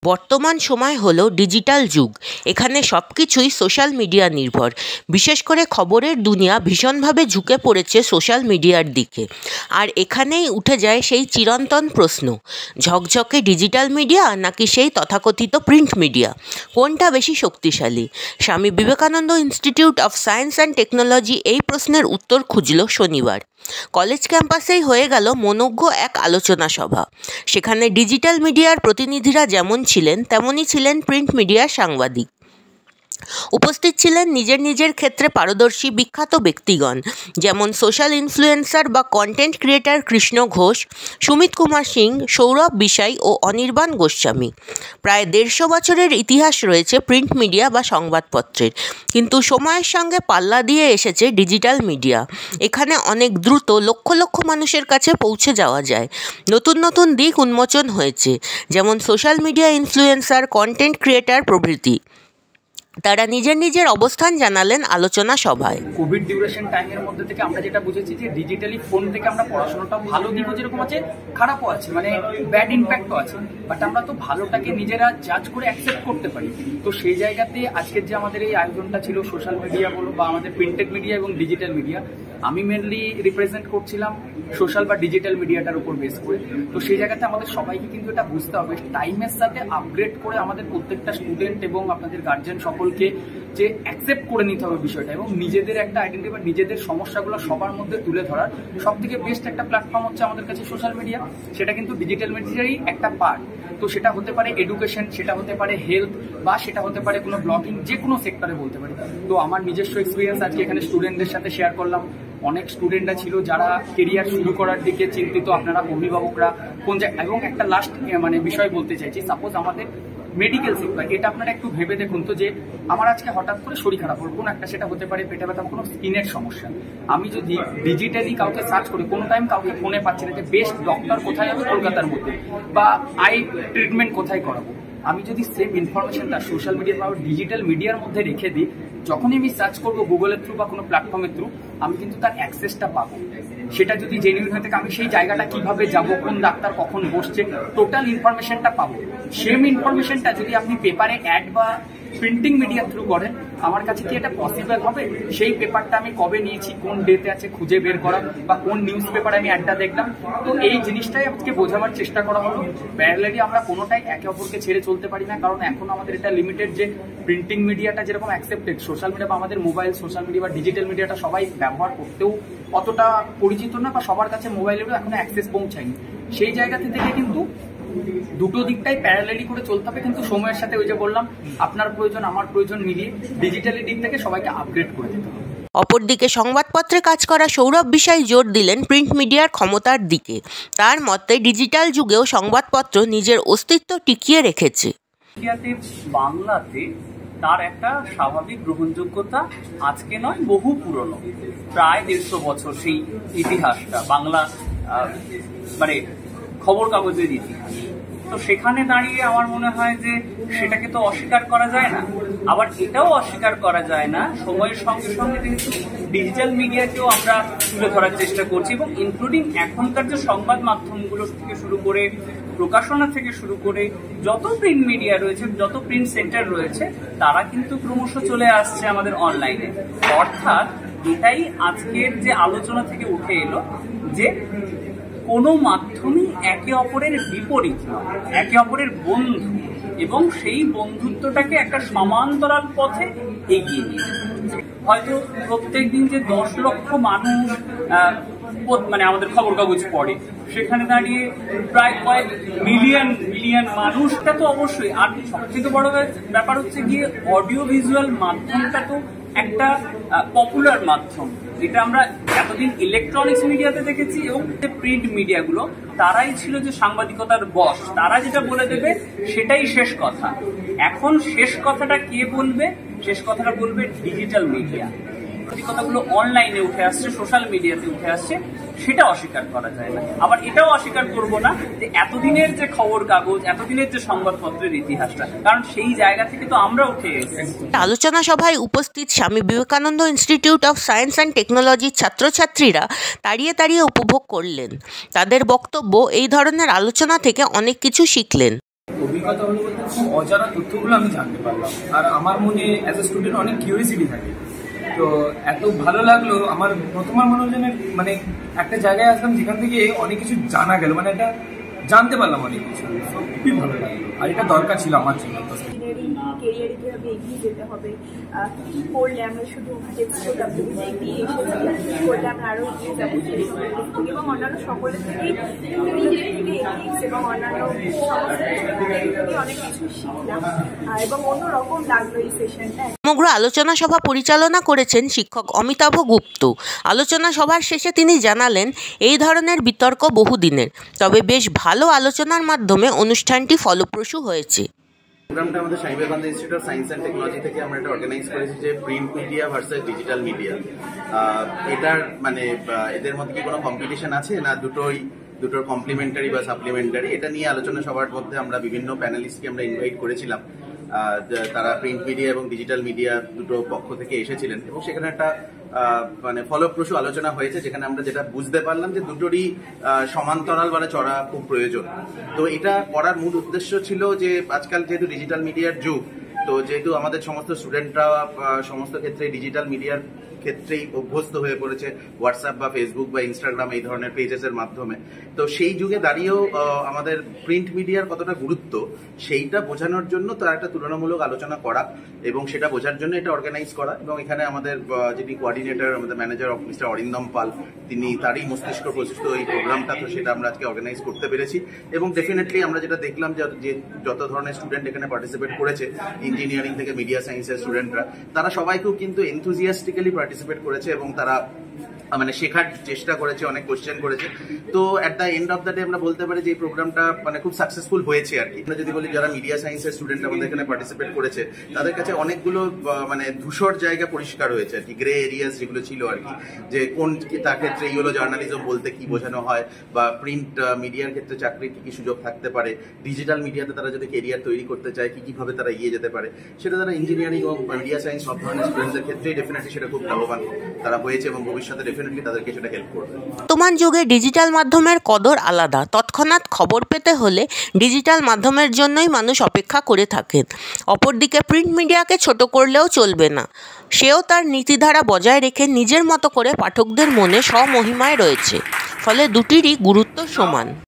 বর্তমান সময় হলো ডিজিটাল যুগ। এখানে সব কিছুই সোশ্যাল মিডিয়া নির্ভর। বিশেষ করে খবরের দুনিয়া ভীষণভাবে ঝুঁকে পড়েছে সোশ্যাল মিডিয়ার দিকে। আর এখানেই উঠে যায় সেই চিরন্তন প্রশ্ন, ঝকঝকে ডিজিটাল মিডিয়া নাকি সেই তথাকথিত প্রিন্ট মিডিয়া, কোনটা বেশি শক্তিশালী? Swami Vivekananda institute of science and technology এই প্রশ্নের উত্তর খুঁজল শনিবার। কলেজ ক্যাম্পাসেই হয়ে গেল মনোজ্ঞ এক আলোচনা সভা। সেখানে ডিজিটাল মিডিয়ার প্রতিনিধিরা যেমন ছিলেন তেমনই ছিলেন প্রিন্ট মিডিয়ার সাংবাদিক। উপস্থিত ছিলেন নিজের নিজের ক্ষেত্রে পারদর্শী বিখ্যাত ব্যক্তিগণ, যেমন সোশ্যাল ইনফ্লুয়েন্সার বা কন্টেন্ট ক্রিয়েটার কৃষ্ণ ঘোষ, সুমিত কুমার সিং, সৌরভ বিশাই ও অনির্বাণ গোস্বামী। প্রায় 150 বছরের ইতিহাস রয়েছে প্রিন্ট মিডিয়া বা সংবাদপত্রের, কিন্তু সময়ের সঙ্গে পাল্লা দিয়ে এসেছে ডিজিটাল মিডিয়া। এখানে অনেক দ্রুত লক্ষ লক্ষ মানুষের কাছে পৌঁছে যাওয়া যায়। নতুন নতুন দিক উন্মোচন হয়েছে, যেমন social media influencer, content creator প্রভৃতি। তারা নিজের নিজের অবস্থান জানালেন আলোচনা সভায়। কোভিড ডিউরেশন টাইমের মধ্যে থেকে আমরা যেটা বুঝেছি যে ডিজিটালি ফোন থেকে আমরা পড়াশোনাটাও ভালো দিকও যেরকম আছে, খারাপও আছে, মানে ব্যাড ইম্প্যাক্টও আছে, বাট আমরা তো ভালোটাকে নিজেরা জাজ করে অ্যাকসেপ্ট করতে পারি। তো সেই জায়গাতে আজকের যে আমাদের এই আয়োজনটা ছিল, সোশ্যাল মিডিয়া বলো বা আমাদের প্রিন্টেড মিডিয়া এবং ডিজিটাল মিডিয়া, আমি মেনলি রিপ্রেজেন্ট করছিলাম সোশ্যাল বা ডিজিটাল মিডিয়াটার উপর বেস করে। তো সেই জায়গাতে আমাদের সবাইকে কিন্তু এটা বুঝতে হবে, টাইমের সাথে আপগ্রেড করে আমাদের প্রত্যেকটা স্টুডেন্ট এবং আপনাদের গার্জিয়ান সকলকে যে অ্যাকসেপ্ট করে নিতে হবে বিষয়টা, এবং নিজেদের একটা আইডেন্টি বা নিজেদের সমস্যাগুলো সবার মধ্যে তুলে ধরার সব থেকে বেস্ট একটা প্ল্যাটফর্ম হচ্ছে আমাদের কাছে সোশ্যাল মিডিয়া। সেটা কিন্তু ডিজিটাল মিডিয়ারই একটা পার্ট। তো সেটা হতে পারে এডুকেশন, সেটা হতে পারে হেলথ, বা সেটা হতে পারে কোনো ব্লগিং, যে কোনো সেক্টরে বলতে পারি। তো আমার নিজস্ব এক্সপিরিয়েন্স আজকে এখানে স্টুডেন্টদের সাথে শেয়ার করলাম। অনেক স্টুডেন্টরা ছিল যারা কেরিয়ার শুরু করার দিকে চিন্তিত, আপনারা অভিভাবকরা কোন জায়গায়। এবং একটা লাস্ট বিষয় বলতে চাইছি, সাপোজ আমাদের মেডিকেল সেক্টর, এটা আপনারা একটু ভেবে দেখুন তো, যে আমার আজকে হঠাৎ করে শরীর খারাপ হলো কোনো একটা, সেটা হতে পারে পেটে ব্যথা, কোনো স্কিনের সমস্যা, আমি যদি ডিজিটালি কাউকে সার্চ করি, কোনো টাইম কাউকে ফোনে পাচ্ছি না যে বেস্ট ডক্টর কোথায় হবে কলকাতার মধ্যে, বা আই ট্রিটমেন্ট কোথায় করাবো, আমি যদি সেম ইনফরমেশনটা সোশ্যাল মিডিয়া বা ডিজিটাল মিডিয়ার মধ্যে রেখে দিই, যখনই আমি সার্চ করবো গুগলের থ্রু বা কোনো প্ল্যাটফর্মের থ্রু, আমি কিন্তু তার অ্যাক্সেসটা পাবো। সেটা যদি জেনুইন হয়ে থাকে, আমি সেই জায়গাটা কিভাবে যাব, কোন ডাক্তার কখন বসছে, টোটাল ইনফরমেশনটা পাবো। সেম ইনফরমেশনটা যদি আপনি পেপারে অ্যাড বা প্রিন্টিং মিডিয়া থ্রু করেন, আমার কাছে কি এটা পসিবল হবে? সেই পেপারটা আমি কবে নিয়েছি, কোন ডেতে আছে খুঁজে বের করা, বা কোন নিউজ পেপারে আমি অ্যাডটা দেখলাম। তো এই জিনিসটাই আজকে বোঝাবার চেষ্টা করা হলো। প্যারালালি আমরা কোনোটাই একে অপরকে ছেড়ে চলতে পারি না, কারণ এখন আমাদের এটা লিমিটেড যে প্রিন্টিং মিডিয়াটা যেরকম অ্যাকসেপ্টেড, সোশ্যাল মিডিয়া বা আমাদের মোবাইল সোশ্যাল মিডিয়া বা ডিজিটাল মিডিয়াটা সবাই ব্যবহার করতেও অতটা পরিচিত না, বা সবার কাছে মোবাইলেরও এখন অ্যাক্সেস পৌঁছায়নি। সেই জায়গাতে থেকে কিন্তু দুটো দিকটাই প্যারালালি করে চলতে হবে, কিন্তু সময়ের সাথে ওই যে বললাম, আপনার প্রয়োজন আমার প্রয়োজন মিলিয়ে ডিজিটালি দিক থেকে সবাইকে আপগ্রেড করে দিতে হবে। অপরদিকে সংবাদপত্রে কাজ করা সৌরভ বিশাই জোর দিলেন প্রিন্ট মিডিয়ার ক্ষমতার দিকে। তার মতে ডিজিটাল যুগেও সংবাদপত্র নিজের অস্তিত্ব টিকিয়ে রেখেছে। বাংলাতে তার একটা স্বাভাবিক গ্রহণযোগ্যতা আজকে নয়, বহু পুরনো, প্রায় 150 বছর সেই ইতিহাসটা, বাংলা মানে খবর কাগজের ইতিহাস। তো সেখানে দাঁড়িয়ে আমার মনে হয় যে সেটাকে তো অস্বীকার করা যায় না, আবার এটাও অস্বীকার করা যায় না সময়ের সঙ্গে সঙ্গে যেহেতু ডিজিটাল মিডিয়াকেও আমরা তুলে ধরার চেষ্টা করছি, এবং ইনক্লুডিং এখনকার যে সংবাদ মাধ্যমগুলো থেকে শুরু করে, প্রকাশনা থেকে শুরু করে যত প্রিন্ট মিডিয়া রয়েছে, যত প্রিন্ট সেন্টার রয়েছে, তারা কিন্তু ক্রমশ চলে আসছে আমাদের অনলাইনে। অর্থাৎ এটাই আজকের যে আলোচনা থেকে উঠে এলো, যে কোনো মাধ্যমই একে অপরের বিপরীত নয়, একে অপরের বন্ধু, এবং সেই বন্ধুত্বটাকে একটা সমান্তরাল পথে এগিয়ে নিয়ে হয়তো প্রত্যেকদিন যে 10 লক্ষ মানুষ মানে আমাদের খবর কাগজ পড়ে, সেখানে দাঁড়িয়ে প্রায় কয়েক মিলিয়ন মানুষটা তো অবশ্যই। আর সবথেকে বড় ব্যাপার হচ্ছে গিয়ে অডিও ভিজুয়াল মাধ্যমটা তো একটা পপুলার মাধ্যম, যেটা আমরা এতদিন ইলেকট্রনিক্স মিডিয়াতে দেখেছি, এবং প্রিন্ট মিডিয়াগুলো তারাই ছিল যে সাংবাদিকতার বস, তারা যেটা বলে দেবে সেটাই শেষ কথা। এখন শেষ কথাটা কে বলবে? শেষ কথাটা বলবে ডিজিটাল মিডিয়া। কথাগুলো অনলাইনে উঠে আসছে, সোশ্যাল মিডিয়াতে উঠে আসছে, সেটা অস্বীকার করা যায় না। আবার এটাও অস্বীকার করব না যে এতদিনের যে খবর কাগজ, এতদিনের যে সংবাদপত্রের ইতিহাসটা, কারণ সেই জায়গা থেকে তো আমরা উঠে এসেছি। আলোচনা সভায় উপস্থিত Swami Vivekananda institute of science and টেকনোলজির ছাত্রছাত্রীরা তাড়িয়ে তাড়িয়ে উপভোগ করলেন। তাদের বক্তব্য, এই ধরনের আলোচনা থেকে অনেক কিছু শিখলেন। অভিজ্ঞতা হলো বলতে খুব অজানা তথ্যগুলো আমি জানতে পারলাম, আর আমার মনে অ্যাজ এ স্টুডেন্ট অনেক কিউরিয়াসিটি থাকে। তো এত ভালো লাগলো আমার, প্রথমবার মনে হলো মানে একটা জায়গায় আসলাম যেখান থেকে অনেক কিছু জানা গেল, মানে একটা জানতে পারলাম অনেক কিছু, খুবই ভালো লাগলো। আর এটা দরকার ছিল আমার জন্য। ইঞ্জিনিয়ারিং কেরিয়ারে কীভাবে এগিয়ে যেতে হবে, কী করলে আমরা শুধু দিয়ে এসেছি, কী করলে আমরা আরও এগিয়ে যাবো সেই সম্পর্কে এবং অন্যান্য সকলের থেকেই এথিক্স এবং অন্যান্য সমস্ত থেকে অনেক কিছু শিখলাম এবং অন্যরকম লাগলো এই সেশনটা। সমগ্র আলোচনা সভা পরিচালনা করেছেন শিক্ষক অমিতাভ গুপ্ত। আলোচনা সভার শেষে তিনি জানালেন, এই ধরনের বিতর্ক বহুদিনের, তবে বেশ ভালো আলোচনার মাধ্যমে অনুষ্ঠানটি ফলপ্রসূ হয়েছে। প্রোগ্রামটা আমাদের Swami Vivekananda institute of science and technology থেকে আমরা এটা অর্গানাইজ করেছি যে print media versus digital media. এটার মানে এদের মধ্যে কি কোনো কম্পিটিশন আছে না, দুটোর কমপ্লিমেন্টারি বা সাপ্লিমেন্টারি, এটা নিয়ে আলোচনা সবার মধ্যে আমরা বিভিন্ন প্যানেলিস্টকে আমরা ইনভাইট করেছিলাম। তারা প্রিন্ট মিডিয়া এবং ডিজিটাল মিডিয়া দুটো পক্ষ থেকে এসেছিলেন এবং সেখানে একটা মানে ফলপ্রসূ আলোচনা হয়েছে, যেখানে আমরা যেটা বুঝতে পারলাম যে দুটোরই সমান্তরাল মানে চড়া খুব প্রয়োজন। তো এটা করার মূল উদ্দেশ্য ছিল যে আজকাল যেহেতু ডিজিটাল মিডিয়ার যুগ, তো যেহেতু আমাদের সমস্ত স্টুডেন্টরা সমস্ত ক্ষেত্রে ডিজিটাল মিডিয়ার ক্ষেত্রেই অভ্যস্ত হয়ে পড়েছে, হোয়াটসঅ্যাপ বা ফেসবুক বা ইনস্টাগ্রাম এই ধরনের পেজেসের মাধ্যমে, তো সেই যুগে দাঁড়িয়েও আমাদের প্রিন্ট মিডিয়ার কতটা গুরুত্ব সেইটা বোঝানোর জন্য তার একটা তুলনামূলক আলোচনা করা এবং সেটা বোঝার জন্য এটা অর্গানাইজ করা। এবং এখানে আমাদের যিনি কোঅর্ডিনেটর, আমাদের ম্যানেজার মিস্টার অরিন্দম পাল, তারই মস্তিষ্ক প্রসিদ্ধ এই প্রোগ্রামটা, তো সেটা আমরা আজকে অর্গানাইজ করতে পেরেছি। এবং ডেফিনেটলি আমরা যেটা দেখলাম যে যত ধরনের স্টুডেন্ট এখানে পার্টিসিপেট করেছে, ইঞ্জিনিয়ারিং থেকে মিডিয়া সায়েন্সের স্টুডেন্টরা, তারা সবাই খুব কিন্তু এনথুজিয়াস্টিক্যালি পার্টিসিপেট করেছে এবং তারা মানে শেখার চেষ্টা করেছে, অনেক কোশ্চেন করেছে। তো at the end of the day আমরা বলতে পারি যে এই প্রোগ্রামটা মানে খুব সাকসেসফুল হয়েছে আর কি। আমরা যদি বলি যারা মিডিয়া সায়েন্সের স্টুডেন্ট আমাদের এখানে পার্টিসিপেট করেছে, তাদের কাছে অনেকগুলো মানে ধূসর জায়গা পরিষ্কার হয়েছে আর কি, গ্রে এরিয়াস যেগুলো ছিল আর কি, যে কোন তার ক্ষেত্রে ইয়েলো জার্নালিজম বলতে কি বোঝানো হয়, বা প্রিন্ট মিডিয়ার ক্ষেত্রে চাকরির কি কি সুযোগ থাকতে পারে, ডিজিটাল মিডিয়াতে তারা যদি কেরিয়ার তৈরি করতে চায় কিভাবে তারা এগিয়ে যেতে পারে, সেটা তারা ইঞ্জিনিয়ারিং এবং মিডিয়া সায়েন্স সব ধরনের স্টুডেন্টদের ক্ষেত্রেই ডেফিনেটলি সেটা খুব লাভবান তারা হয়েছে এবং ভবিষ্যতে ডেফিনেটলি তাদেরকে সেটা হেল্প করবে। বর্তমান যুগে ডিজিটাল মাধ্যমের কদর আলাদা। তৎক্ষণাৎ খবর পেতে হলে ডিজিটাল মাধ্যমের জন্যই মানুষ অপেক্ষা করে থাকেন। অপরদিকে প্রিন্ট মিডিয়াকে ছোট করলেও চলবে না, সেও তার নীতিধারা বজায় রেখে নিজের মতো করে পাঠকদের মনে স্বমহিমায় রয়েছে, ফলে দুটিরই গুরুত্ব সমান।